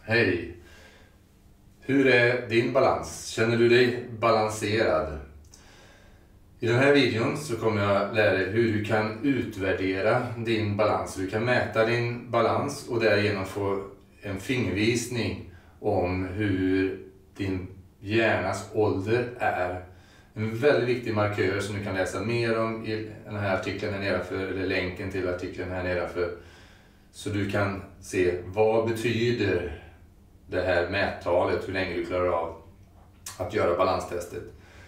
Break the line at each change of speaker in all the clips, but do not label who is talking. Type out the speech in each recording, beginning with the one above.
Hej! Hur är din balans? Känner du dig balanserad? I den här videon så kommer jag lära dig hur du kan utvärdera din balans. Du kan mäta din balans och därigenom få en fingervisning om hur din hjärnas ålder är. En väldigt viktig markör som du kan läsa mer om i den här artikeln här nedanför, eller länken till artikeln här nedanför. Så du kan se vad betyder det här mättalet, hur länge du klarar av att göra balanstestet.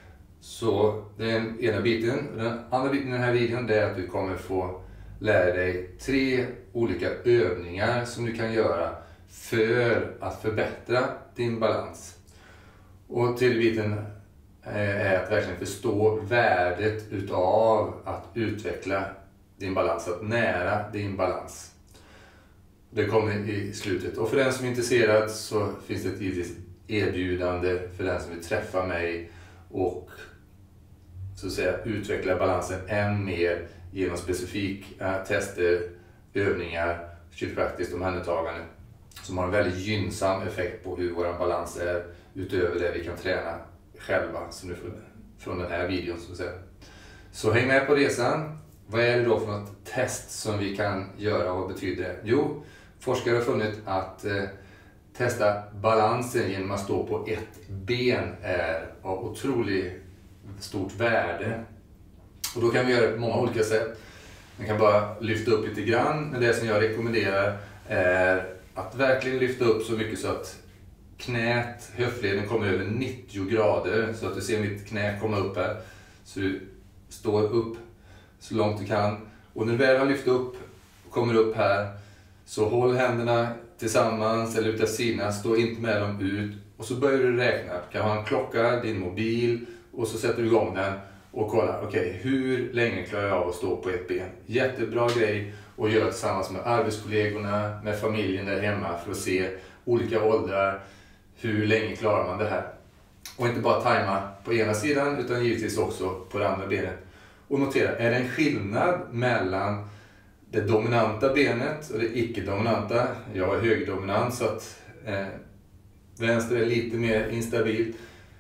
Så det är den ena biten. Den andra biten i den här videon det är att du kommer få lära dig 3 olika övningar som du kan göra för att förbättra din balans. Och tredje biten är att verkligen förstå värdet utav att utveckla din balans, att nära din balans. Det kommer i slutet. Och för den som är intresserad så finns det ett erbjudande för den som vill träffa mig och så att säga utveckla balansen än mer genom specifika tester, övningar, kiropraktiskt omhändertagande som har en väldigt gynnsam effekt på hur vår balans är utöver det vi kan träna själva som nu från den här videon så att säga. Så häng med på resan. Vad är det då för något test som vi kan göra och vad betyder det? Jo, forskare har funnit att testa balansen genom att stå på ett ben är av otroligt stort värde. Och då kan vi göra det på många olika sätt. Man kan bara lyfta upp lite grann, men det som jag rekommenderar är att verkligen lyfta upp så mycket så att knät, höftleden kommer över 90 grader. Så att du ser mitt knä komma upp här. Så du står upp så långt du kan. Och när du väl har lyft upp och kommer upp här så håll händerna tillsammans eller utav sidan, stå inte med dem ut och så börjar du räkna. Du kan ha en klocka, din mobil och så sätter du igång den och kollar, okej, hur länge klarar jag av att stå på ett ben? Jättebra grej att göra tillsammans med arbetskollegorna, med familjen där hemma för att se olika åldrar, hur länge klarar man det här? Och inte bara tajma på ena sidan utan givetvis också på det andra benet. Och notera, är det en skillnad mellan det dominanta benet och det icke-dominanta? Jag är högerdominant så att vänster är lite mer instabil.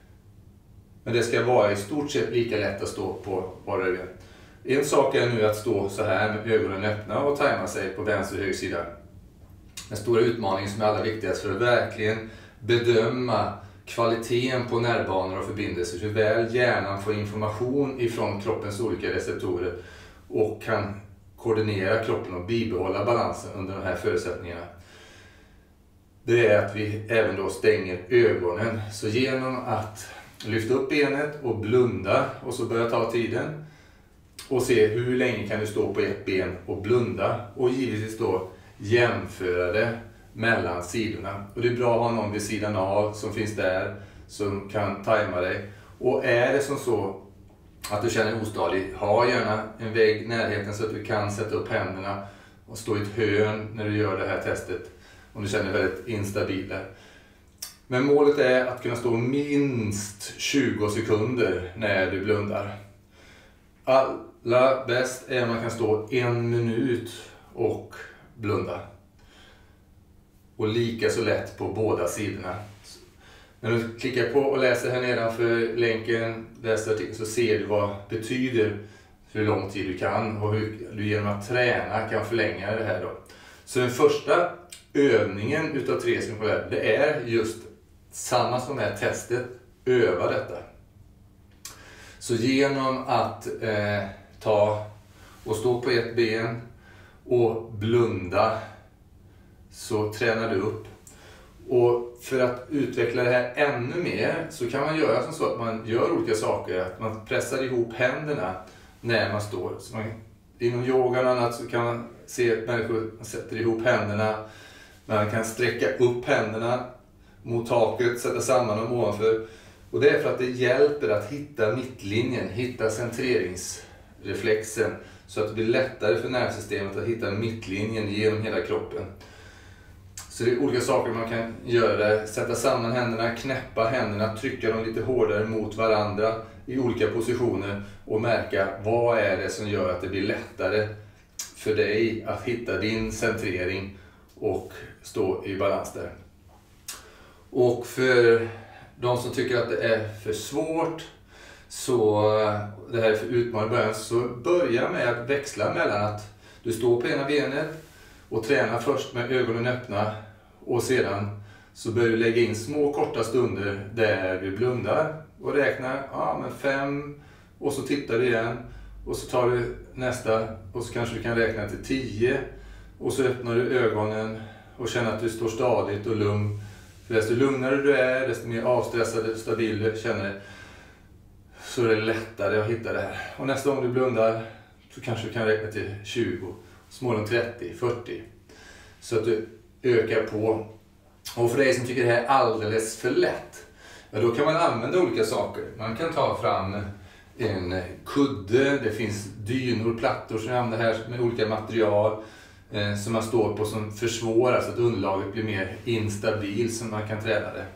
Men det ska vara i stort sett lika lätt att stå på bara ben. En sak är nu att stå så här med ögonen öppna och tajma sig på vänster och höger sida. Den stora utmaningen som är allra viktigast för att verkligen bedöma kvaliteten på nervbanor och förbindelser, hur väl hjärnan får information ifrån kroppens olika receptorer och kan koordinera kroppen och bibehålla balansen under de här förutsättningarna. Det är att vi även då stänger ögonen. Så genom att lyfta upp benet och blunda och så börja ta tiden och se hur länge kan du stå på ett ben och blunda och givetvis då jämföra det mellan sidorna. Och det är bra att ha någon vid sidan av som finns där som kan tajma dig. Och är det som så att du känner ostadig, ha gärna en vägg i närheten så att du kan sätta upp händerna och stå i ett hörn när du gör det här testet om du känner väldigt instabil där. Men målet är att kunna stå minst 20 sekunder när du blundar. Allra bäst är att man kan stå 1 minut och blunda. Och lika så lätt på båda sidorna. När du klickar på och läser här nedanför länken, läser artikeln, så ser du vad det betyder hur lång tid du kan och hur du genom att träna kan förlänga det här då. Så den första övningen utav 3 som det är just samma som är testet, öva detta. Så genom att ta och stå på ett ben och blunda så tränar du upp. Och för att utveckla det här ännu mer så kan man göra som så att man gör olika saker. Att man pressar ihop händerna när man står. Så inom yogan och annat så kan man se att människor sätter ihop händerna. Man kan sträcka upp händerna mot taket, sätta samman dem ovanför. Och det är för att det hjälper att hitta mittlinjen, hitta centreringsreflexen. Så att det blir lättare för nervsystemet att hitta mittlinjen genom hela kroppen. Så det är olika saker man kan göra. Sätta samman händerna, knäppa händerna, trycka dem lite hårdare mot varandra i olika positioner. Och märka vad är det som gör att det blir lättare för dig att hitta din centrering och stå i balans där. Och för de som tycker att det är för svårt, så det här är för utmanande i början, så börja med att växla mellan att du står på ena benet och tränar först med ögonen öppna, och sedan så börjar du lägga in små korta stunder där du blundar och räknar 5, och så tittar du igen, och så tar du nästa, och så kanske du kan räkna till 10, och så öppnar du ögonen och känner att du står stadigt och lugn. För desto lugnare du är, desto mer avstressad och stabil du känner, så är det lättare att hitta det här. Och nästa gång du blundar så kanske du kan räkna till 20, småningom 30, 40. Så att du ökar på. Och för dig som tycker det här är alldeles för lätt, då kan man använda olika saker. Man kan ta fram en kudde, det finns dynor, plattor som jag använder här med olika material som man står på, som försvårar så att underlaget blir mer instabil, så man kan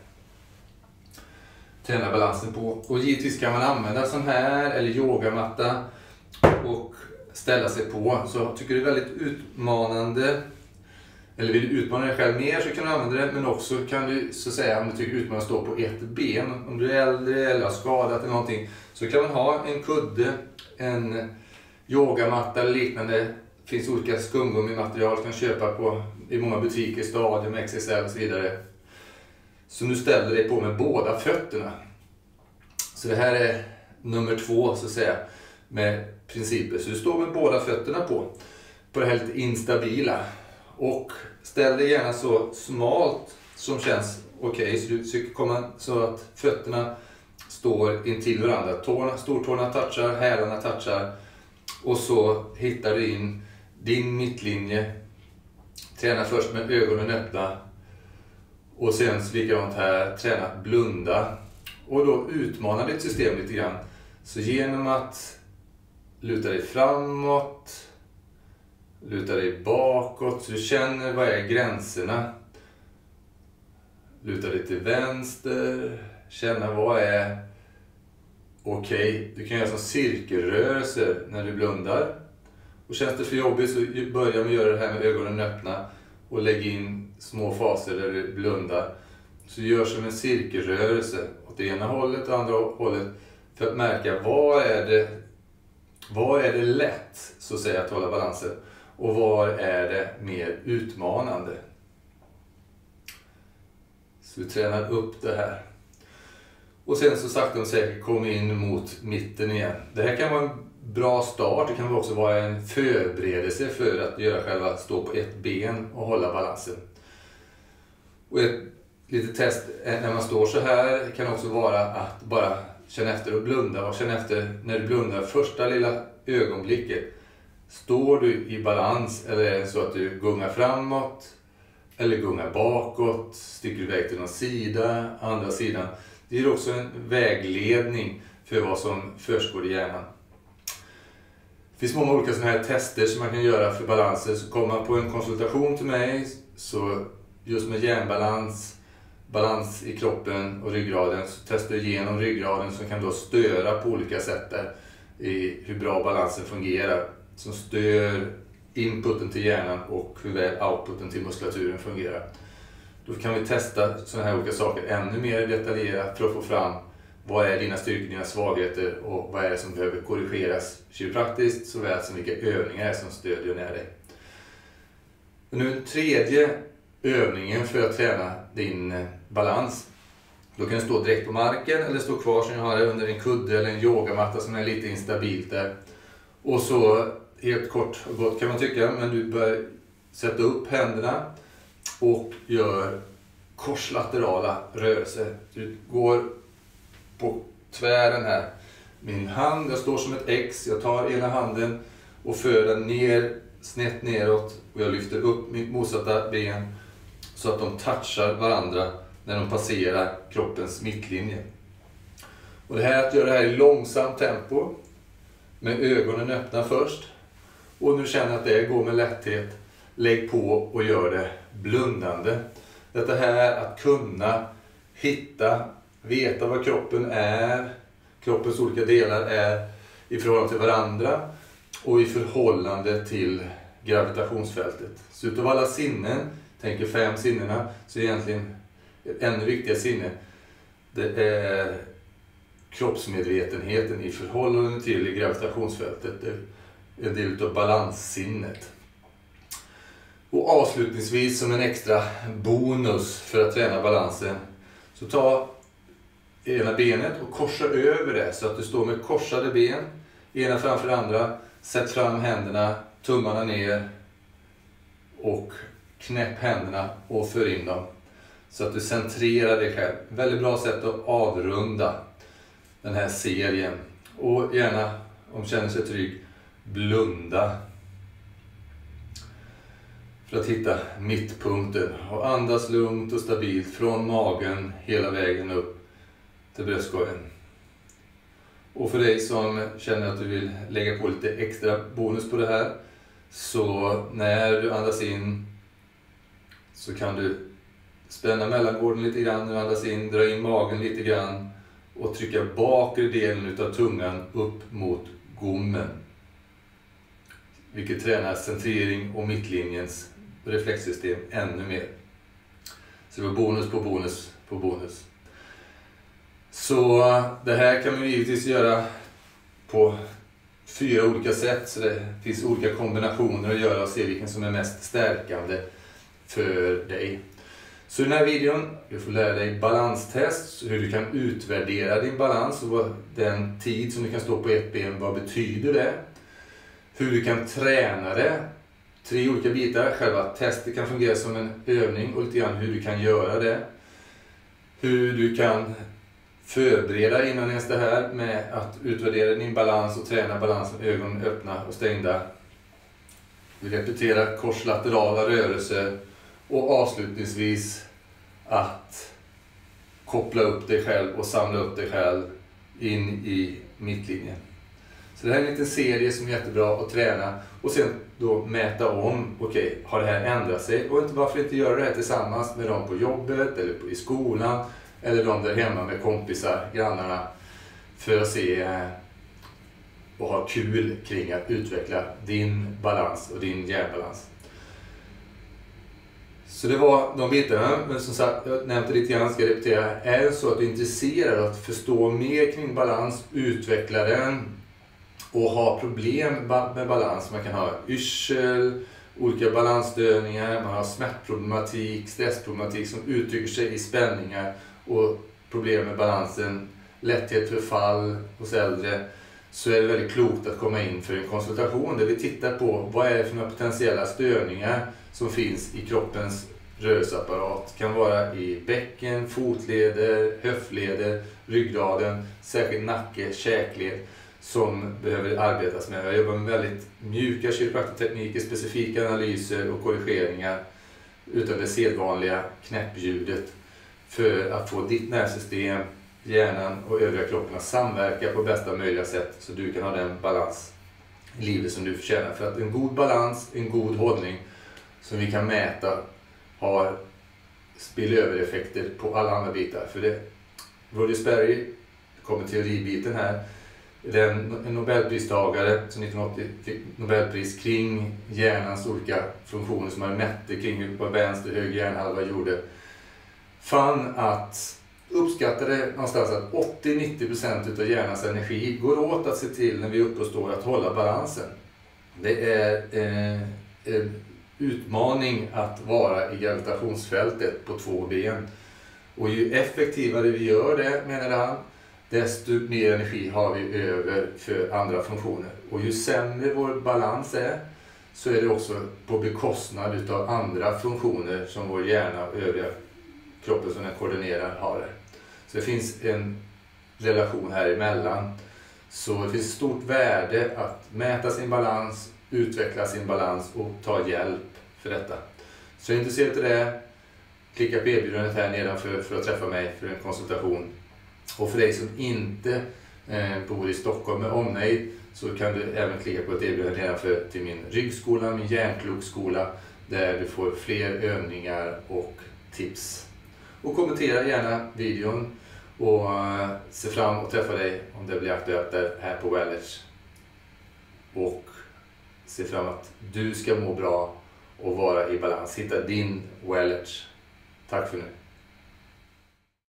träna balansen på. Och givetvis kan man använda sån här eller yogamatta och ställa sig på. Så tycker du det är väldigt utmanande, eller vill du utmana dig själv mer, så kan du använda det. Men också kan du, så att säga, om du tycker utmaningen att stå på ett ben, om du är äldre eller har skadat eller någonting, så kan man ha en kudde, en yogamatta eller liknande. Det finns olika skumgummimaterial som kan köpa i många butiker, Stadium, XXL och så vidare. Som du ställer dig på med båda fötterna. Så det här är nummer 2, så att säga, med principer. Så du står med båda fötterna på det här lite instabila. Och ställ dig gärna så smalt som känns okej. Så du försöker komma så att fötterna står intill varandra. Stortårna touchar, hälarna touchar. Och så hittar du in din mittlinje. Träna först med ögonen öppna. Och sen likadant här, träna att blunda. Och då utmana ditt system lite grann. Så genom att luta dig framåt, luta dig bakåt, så du känner vad är gränserna. Luta dig till vänster, känna vad är okej. Du kan göra som cirkelrörelser när du blundar. Och känns det för jobbigt, så börja med att göra det här med ögonen öppna och lägg in små faser där du blundar. Så gör som en cirkelrörelse åt det ena hållet och andra hållet, för att märka var är det lätt, så att säga, att hålla balansen, och var är det mer utmanande. Så vi tränar upp det här. Och sen så sakta och säkert kom in mot mitten igen. Det här kan vara en bra start. Det kan också vara en förberedelse för att göra själva stå på ett ben och hålla balansen. Och ett litet test när man står så här kan också vara att bara känna efter och blunda. Och känna efter när du blundar första lilla ögonblicket. Står du i balans, eller är det så att du gungar framåt eller gungar bakåt? Sticker du iväg till någon sida, andra sidan? Det ger också en vägledning för vad som försiggår i hjärnan. Det finns många olika sådana här tester som man kan göra för balanser. Så kommer man på en konsultation till mig, så just med hjärnbalans, balans i kroppen och ryggraden, så testar jag igenom ryggraden som kan då störa på olika sätt där i hur bra balansen fungerar. Som stör inputen till hjärnan och hur väl outputen till muskulaturen fungerar. Då kan vi testa sådana här olika saker ännu mer detaljerat för att få fram vad är dina styrkor, dina svagheter och vad är det som behöver korrigeras kiropraktiskt, såväl som vilka övningar som stödjer ner dig. Och nu den tredje övningen för att träna din balans. Då kan du stå direkt på marken eller stå kvar som jag har under en kudde eller en yogamatta som är lite instabilt där. Och så helt kort och gott kan man tycka, men du bör sätta upp händerna och gör korslaterala rörelser. Du går på tvären här. Min hand, jag står som ett X. Jag tar ena handen och för den ner, snett neråt, och jag lyfter upp mitt motsatta ben så att de touchar varandra när de passerar kroppens mittlinje. Och det här att göra det här i långsamt tempo med ögonen öppna först, och när du känner att det går med lätthet, lägg på och gör det blundande. Detta här att kunna veta vad kroppen är, kroppens olika delar är i förhållande till varandra och i förhållande till gravitationsfältet. Så utav alla sinnen, tänker 5 sinnena, så egentligen ett ännu viktigare sinne, det är kroppsmedvetenheten i förhållande till gravitationsfältet. Det är en del av balanssinnet. Och avslutningsvis, som en extra bonus för att träna balansen, så ta ena benet och korsa över det så att du står med korsade ben, ena framför andra. Sätt fram händerna, tummarna ner och knäpp händerna och för in dem så att du centrerar dig själv. Väldigt bra sätt att avrunda den här serien. Och gärna, om du känner sig trygg, blunda för att hitta mittpunkten. Och andas lugnt och stabilt från magen hela vägen upp till bröstkorgen. Och för dig som känner att du vill lägga på lite extra bonus på det här, så när du andas in så kan du spänna mellangården lite grann när du andas in, dra in magen lite grann och trycka bakre delen av tungan upp mot gommen. Vilket tränar centrering och mittlinjens reflexsystem ännu mer. Så det var bonus på bonus på bonus. Så det här kan man givetvis göra på 4 olika sätt. Så det finns olika kombinationer att göra och se vilken som är mest stärkande för dig. Så i den här videon du får lära dig balanstest, hur du kan utvärdera din balans och den tid som du kan stå på ett ben, vad betyder det? Hur du kan träna det. 3 olika bitar. Själva testet kan fungera som en övning och lite grann hur du kan göra det. Hur du kan förbereda innan ens det här med att utvärdera din balans och träna balansen, ögonen öppna och stängda. Vi repeterar korslaterala rörelser och avslutningsvis att koppla upp dig själv och samla upp dig själv in i mittlinjen. Så det här är en liten serie som är jättebra att träna och sen då mäta om, okej, har det här ändrat sig? Och varför inte göra det här tillsammans med dem på jobbet eller i skolan eller de där hemma med kompisar, grannarna, för att se och ha kul kring att utveckla din balans och din hjärnbalans. Så det var de bitarna, men som sagt, jag nämnde lite grann, ska jag repetera. Är det så att du är intresserad av att förstå mer kring balans, utveckla den och ha problem med balans, man kan ha yrsel, olika balansstörningar, man har smärtproblematik, stressproblematik som uttrycker sig i spänningar och problem med balansen, lätthet för fall hos äldre, så är det väldigt klokt att komma in för en konsultation där vi tittar på vad är det för några potentiella störningar som finns i kroppens rörelseapparat. Det kan vara i bäcken, fotleder, höftleder, ryggraden, särskilt nacke, käkled som behöver arbetas med. Jag jobbar med väldigt mjuka kiropraktortekniker, specifika analyser och korrigeringar utan det sedvanliga knäppljudet för att få ditt nervsystem, hjärnan och övriga kroppen att samverka på bästa möjliga sätt så du kan ha den balans i livet som du förtjänar. För att en god balans, en god hållning som vi kan mäta har spillövereffekter på alla andra bitar. För det, Roger Sperry kommer teoribiten här. En Nobelpristagare som 1980 fick Nobelpris kring hjärnans olika funktioner som man mätte kring vad vänster och höger hjärnhalva gjorde. Fann att uppskattade någonstans att 80-90% av hjärnans energi går åt att se till när vi är uppe och står att hålla balansen. Det är en utmaning att vara i gravitationsfältet på 2 ben. Och ju effektivare vi gör det, menar han, desto mer energi har vi över för andra funktioner. Och ju sämre vår balans är, så är det också på bekostnad utav andra funktioner som vår hjärna och övriga kroppen som den koordinerar har det. Så det finns en relation här emellan. Så det finns stort värde att mäta sin balans, utveckla sin balans och ta hjälp för detta. Så är du intresserad av det, klicka på erbjudandet här nedanför för att träffa mig för en konsultation. Och för dig som inte bor i Stockholm med omnejd så kan du även klicka på ett erbjudande nedanför till min ryggskola, min hjärnklokskola, där du får fler övningar och tips. Och kommentera gärna videon och se fram och träffa dig om det blir aktuellt där här på Wellness. Och se fram att du ska må bra och vara i balans. Hitta din Wellness. Tack för nu.